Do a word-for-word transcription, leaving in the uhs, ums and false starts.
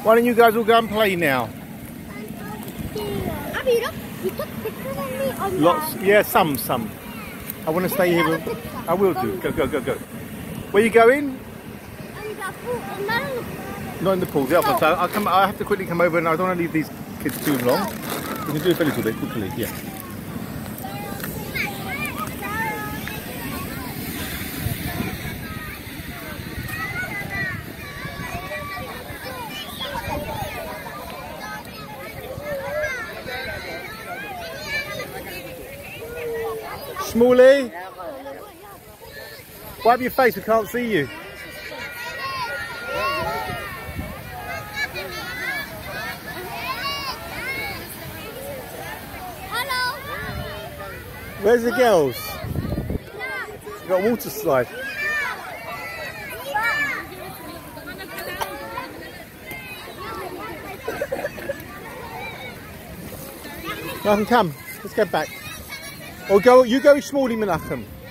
Why don't you guys all go and play now? Lots, yeah, some, some. I want to stay here. With, I will do. Go, go, go, go. Where are you going? Not in the pool. The other side. I'll come. I have to quickly come over, and I don't want to leave these kids too long. We can do it a little bit quickly. Yeah. Smalley, wipe your face, we can't see you. Hello. Where's the girls? You've got a water slide. Malcolm, come, let's go back. Or go, you go with Smalley, Menachem.